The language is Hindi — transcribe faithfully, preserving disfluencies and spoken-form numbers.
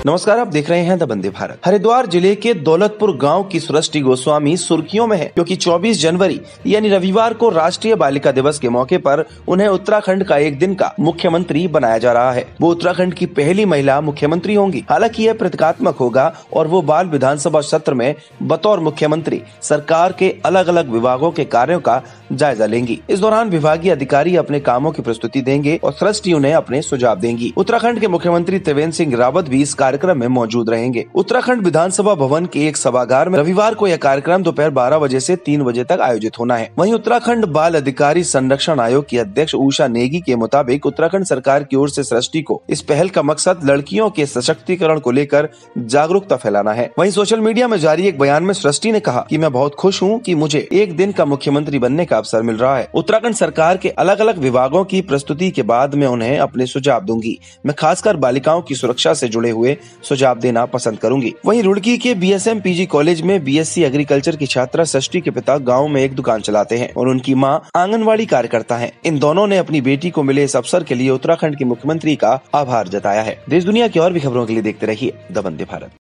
नमस्कार, आप देख रहे हैं द वंदे भारत। हरिद्वार जिले के दौलतपुर गांव की सृष्टि गोस्वामी सुर्खियों में है, क्योंकि चौबीस जनवरी यानी रविवार को राष्ट्रीय बालिका दिवस के मौके पर उन्हें उत्तराखंड का एक दिन का मुख्यमंत्री बनाया जा रहा है। वो उत्तराखंड की पहली महिला मुख्यमंत्री होंगी। हालांकि यह प्रतीकात्मक होगा और वो बाल विधानसभा सत्र में बतौर मुख्यमंत्री सरकार के अलग अलग विभागों के कार्यों का जायजा लेंगी। इस दौरान विभागीय अधिकारी अपने कामों की प्रस्तुति देंगे और सृष्टि उन्हें अपने सुझाव देंगी। उत्तराखंड के मुख्यमंत्री त्रिवेंद्र सिंह रावत भी इस कार्यक्रम में मौजूद रहेंगे। उत्तराखंड विधानसभा भवन के एक सभागार में रविवार को यह कार्यक्रम दोपहर बारह बजे से तीन बजे तक आयोजित होना है। वहीं उत्तराखंड बाल अधिकारी संरक्षण आयोग की अध्यक्ष उषा नेगी के मुताबिक उत्तराखंड सरकार की ओर से सृष्टि को इस पहल का मकसद लड़कियों के सशक्तिकरण को लेकर जागरूकता फैलाना है। वहीं सोशल मीडिया में जारी एक बयान में सृष्टि ने कहा कि मैं बहुत खुश हूँ कि मुझे एक दिन का मुख्यमंत्री बनने का अवसर मिल रहा है। उत्तराखंड सरकार के अलग अलग विभागों की प्रस्तुति के बाद मैं उन्हें अपने सुझाव दूंगी। मैं खासकर बालिकाओं की सुरक्षा से जुड़े हुए सुझाव देना पसंद करूंगी। वहीं रुड़की के बीएसएम पीजी कॉलेज में बीएससी एग्रीकल्चर की छात्रा सृष्टि के पिता गांव में एक दुकान चलाते हैं और उनकी मां आंगनवाड़ी कार्यकर्ता हैं। इन दोनों ने अपनी बेटी को मिले इस अवसर के लिए उत्तराखंड के मुख्यमंत्री का आभार जताया है। देश दुनिया की और भी खबरों के लिए देखते रहिए द वंदे भारत।